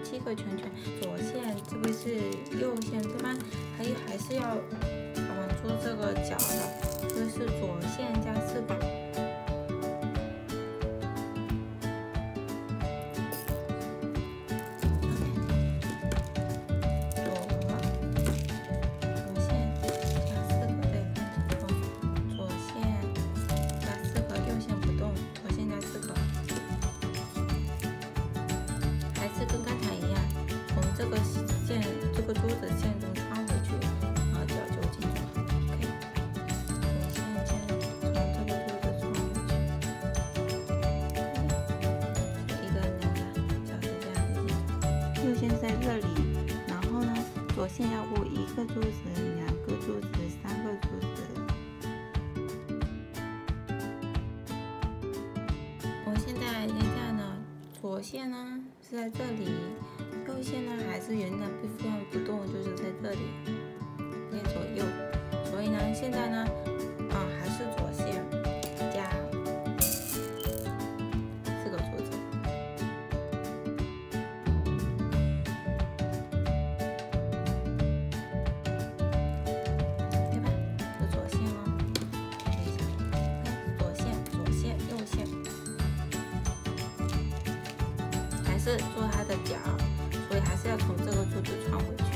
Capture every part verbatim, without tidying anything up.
七个圈圈，左线这个是右线对吧？还有还是要嗯做这个角的，所以是左线加四个。 珠子线中穿回去，然后角就进去了。OK， 左线先从这个珠子穿回去，一个两个角是这样子。右线在这里，然后呢，左线要过一个珠子、两个珠子、三个珠子。我现在现在呢，左线呢是在这里。 右线呢还是原来不放不动，就是在这里，对左右，所以呢现在呢，啊还是左线加四个珠子，对吧？是左线哦，看一下，看左线、左线、右线，还是做它的角。 所以还是要从这个珠子穿回去。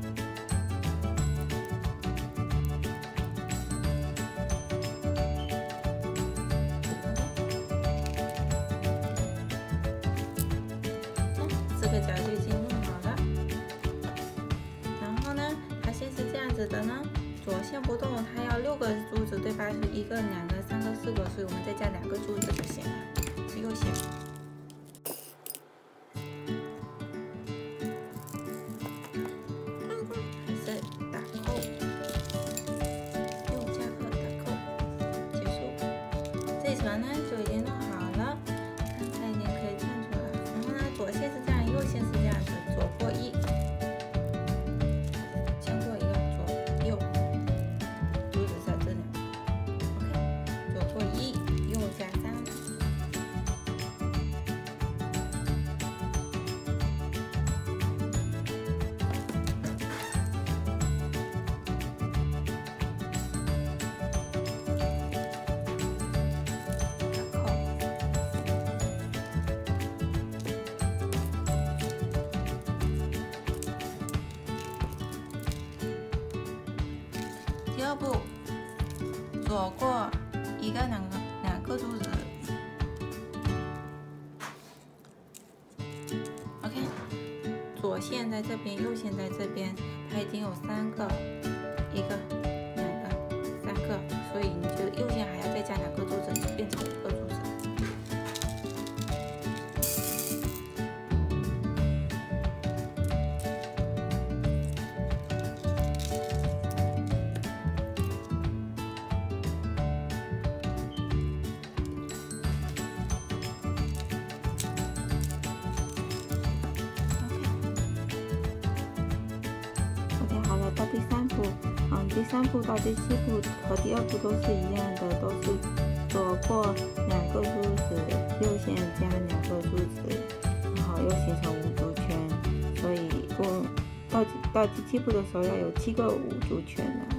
这个角就已经弄好了。然后呢，它现在是这样子的呢，左线不动，它要六个珠子，对吧？是一个、两个、三个、四个，所以我们再加两个珠子就行了，是右线。 这层呢就已经弄好了，看看已经可以看出来。然后呢，左线是这样，右线是这样子，左过一，先过一个左右，珠子在这里 ，OK， 左过一，右加三。第二步，左过一个、两个、两个珠子 ，OK。左线在这边，右线在这边，它已经有三个，一个、两个、三个，所以你就右线还要再加两个珠子，就变成五个珠子。 到第三步，嗯，第三步到第七步和第二步都是一样的，都是左过两个珠子，右线加两个珠子，然后又形成五珠圈，所以一共到到第七步的时候要有七个五珠圈了。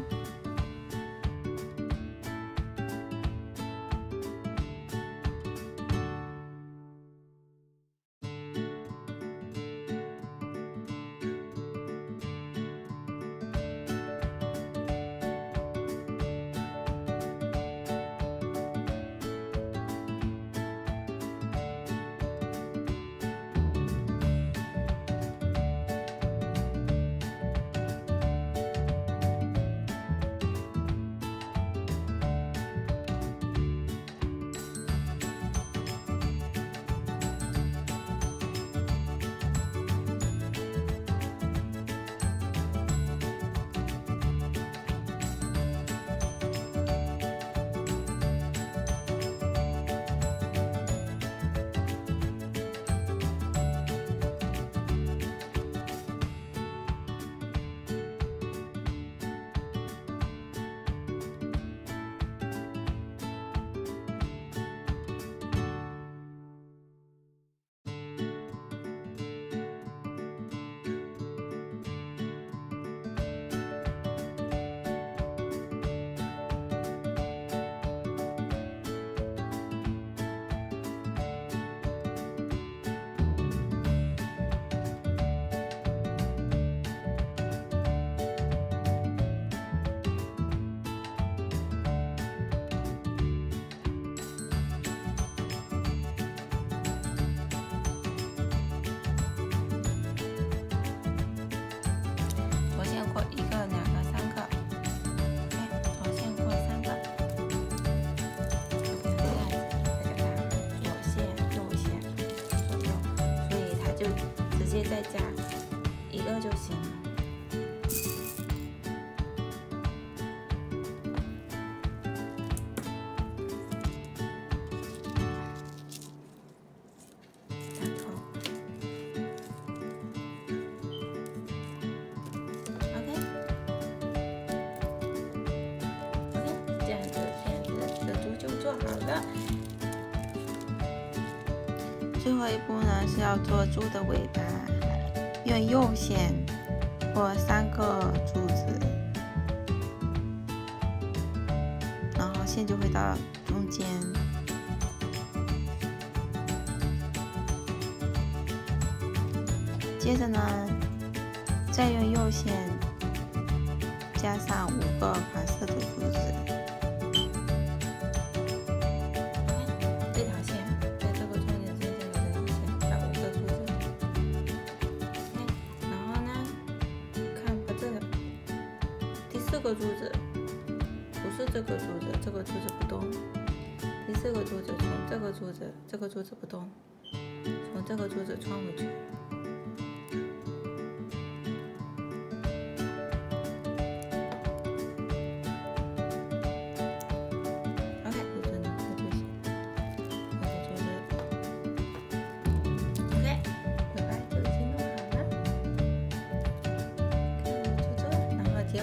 接再加一个就行了。最后一步呢是要做猪的尾巴，用右线或三个柱子，然后线就会到中间。接着呢，再用右线加上五个黄色的柱子。这个柱子不是这个柱子，这个柱子不动。第四个柱子从这个柱子，这个柱子不动，从这个柱子穿回去。OK， 就这两个就行。这个柱子 ，OK， 尾巴就已经弄好了。就这，然后结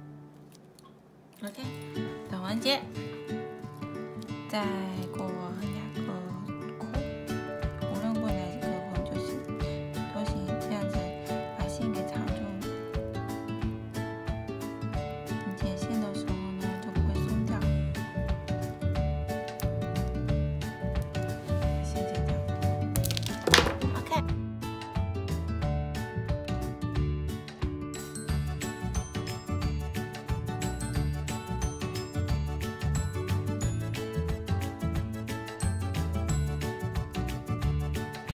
尾。OK， 等完结，再过